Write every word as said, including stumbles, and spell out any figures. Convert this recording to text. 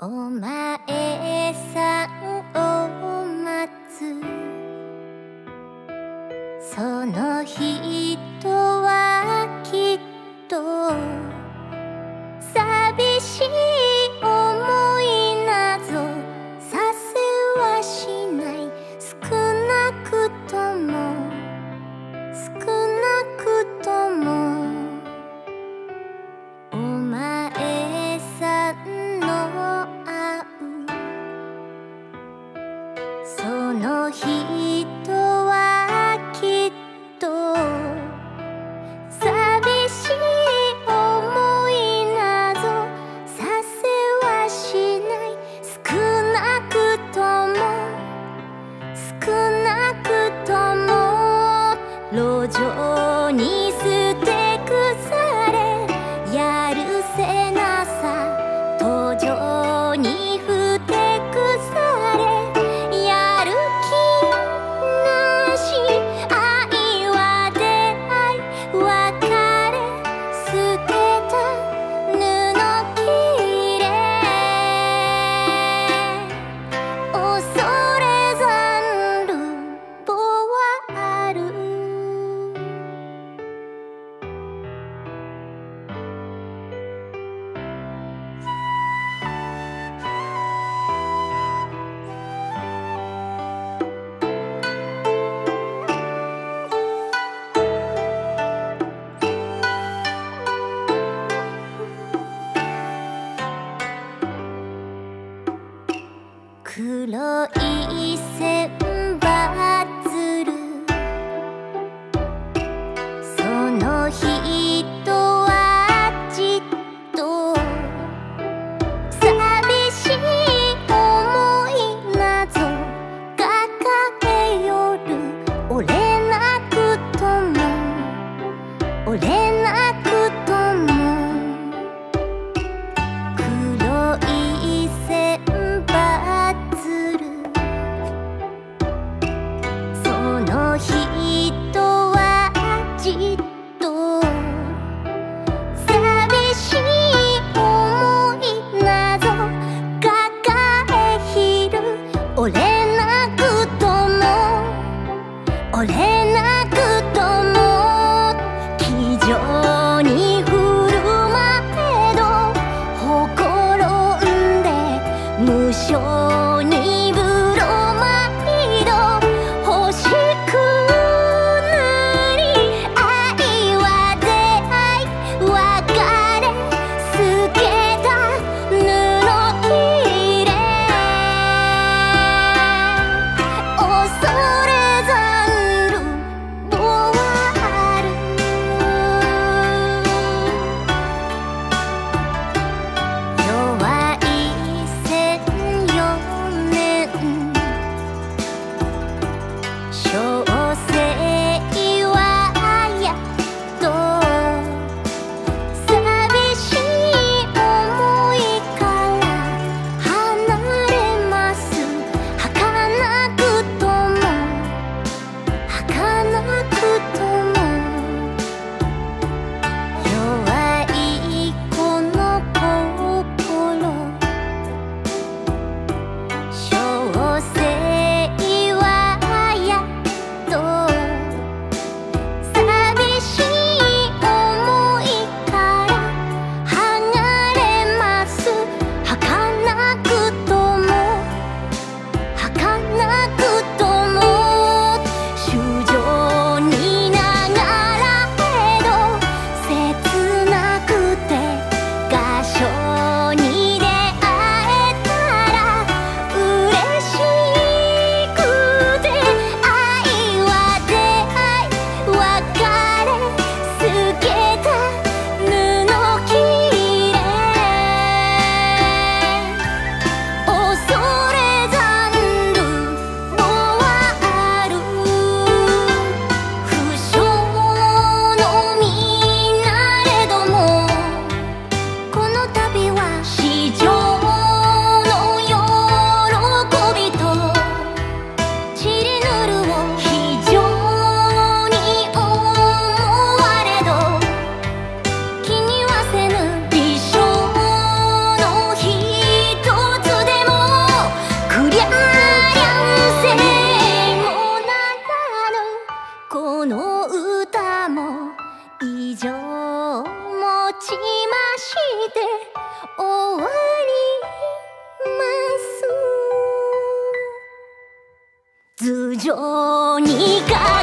お前さんを待つその人はきっと寂しい思いなどさせはしない。少なくとも少なくともお前さんの会うその人はきっと寂しい思いなどさせはしない。少なくとも少なくとも路上に捨て腐れやるせなさ途上にふてくされやる気なし愛は出会い別れ捨てた布切れ恐れざる棒はある。黒い千羽鶴その人はじっと寂しい思いなど抱えよる。折れなくとも折れなくとも黒い千羽鶴その人はじっと寂しい思いなど抱えひる。折れなくとも折れなくとも気丈に振る舞えど心んで無性にブロマイド欲しくなり愛は出会い別れ透けた布切れ恐れざる棒はある。弱い線よ終わります。頭上に輝